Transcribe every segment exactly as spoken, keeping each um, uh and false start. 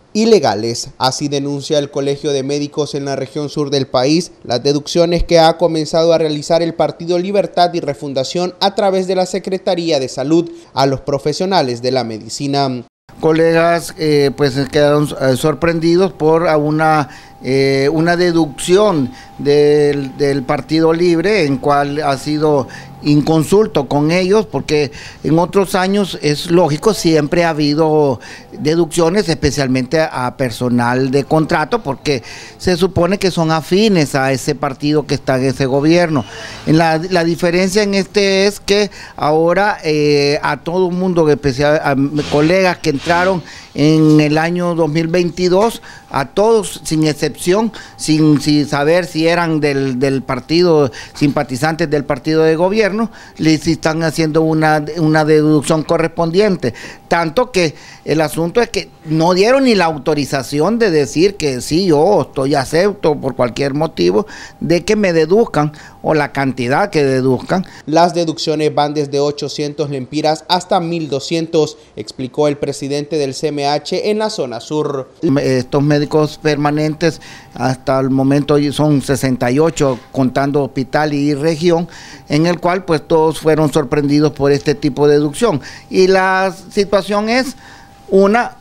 ilegales. Así denuncia el Colegio de Médicos en la región sur del país las deducciones que ha comenzado a realizar el Partido Libertad y Refundación a través de la Secretaría de Salud a los profesionales de la medicina. Colegas eh, pues quedaron eh, sorprendidos por una, eh, una deducción del, del Partido Libre, en cual ha sido inconsulto con ellos, porque en otros años es lógico, siempre ha habido deducciones, especialmente a personal de contrato, porque se supone que son afines a ese partido que está en ese gobierno. En la, la diferencia en este es que ahora eh, a todo el mundo, especial, a colegas que entraron en el año dos mil veintidós, a todos sin excepción, sin, sin saber si eran del, del partido, simpatizantes del partido de gobierno, les están haciendo una, una deducción correspondiente. Tanto que el asunto es que no dieron ni la autorización de decir que sí, yo estoy acepto por cualquier motivo de que me deduzcan o la cantidad que deduzcan. Las deducciones van desde ochocientos lempiras hasta mil doscientos, explicó el presidente del C M H en la zona sur. Estos médicos permanentes hasta el momento son sesenta y ocho, contando hospital y región, en el cual pues todos fueron sorprendidos por este tipo de deducción. Y la situación es, una,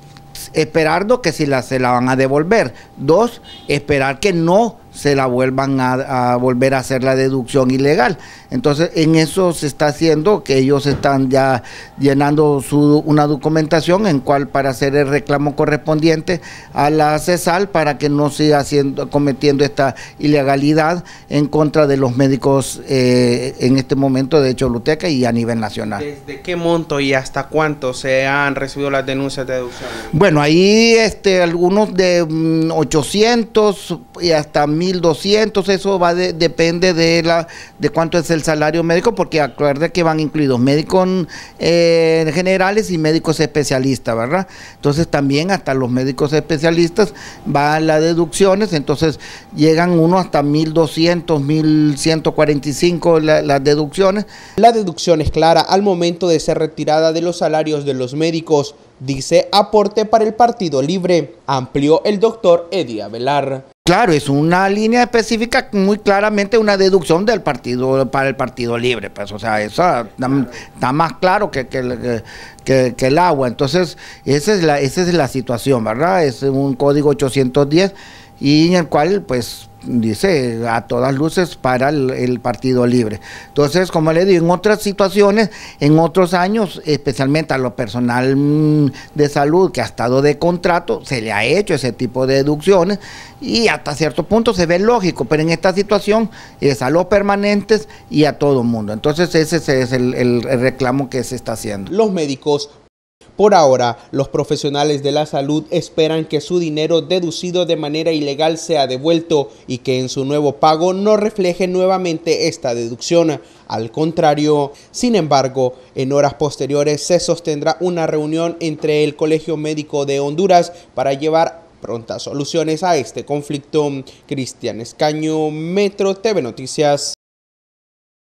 esperando que si la, se la van a devolver. Dos, esperar que no se la vuelvan a, a volver a hacer la deducción ilegal. Entonces, en eso se está haciendo, que ellos están ya llenando su, una documentación en cual para hacer el reclamo correspondiente a la CESAL para que no siga haciendo, cometiendo esta ilegalidad en contra de los médicos eh, en este momento de Choluteca y a nivel nacional. ¿Desde qué monto y hasta cuánto se han recibido las denuncias de deducción? Bueno, ahí este, algunos de mm, ochocientos y hasta mil doscientos, eso va de, depende de la de cuánto es el salario médico, porque acuerde que van incluidos médicos eh, generales y médicos especialistas, ¿verdad? Entonces también hasta los médicos especialistas van las deducciones, entonces llegan uno hasta mil doscientos, mil ciento cuarenta y cinco la, las deducciones. La deducción es clara al momento de ser retirada de los salarios de los médicos, dice aporte para el Partido Libre, amplió el doctor Eddie Avelar. Claro, es una línea específica, muy claramente una deducción del partido para el Partido Libre, pues, o sea, eso está, está más claro que, que, que, que el agua. Entonces, esa es la, esa es la situación, ¿verdad? Es un código ochocientos diez y en el cual, pues, dice a todas luces para el, el Partido Libre. Entonces, como le digo, en otras situaciones, en otros años, especialmente a lo personal mmm, de salud que ha estado de contrato, se le ha hecho ese tipo de deducciones y hasta cierto punto se ve lógico, pero en esta situación es a los permanentes y a todo el mundo. Entonces, ese es el, el, el reclamo que se está haciendo. Los médicos. Por ahora, los profesionales de la salud esperan que su dinero deducido de manera ilegal sea devuelto y que en su nuevo pago no refleje nuevamente esta deducción. Al contrario, sin embargo, en horas posteriores se sostendrá una reunión entre el Colegio Médico de Honduras para llevar prontas soluciones a este conflicto. Cristian Escaño, Metro T V Noticias.